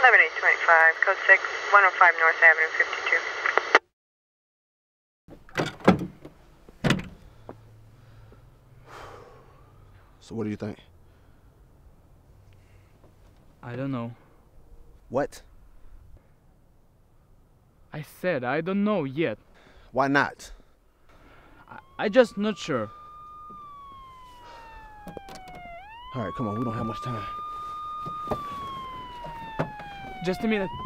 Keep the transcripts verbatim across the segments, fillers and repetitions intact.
eleven eight twenty-five, code six, one oh five North Avenue, fifty-two. So what do you think? I don't know. What? I said I don't know yet. Why not? I, I just not sure. All right, come on, we don't have much time. Just a minute.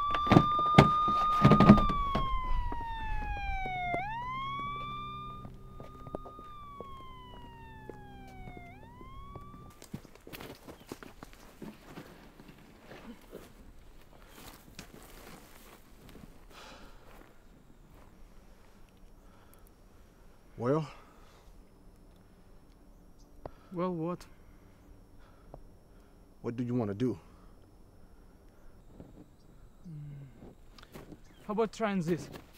Well? Well, what? What do you want to do? How about trying this?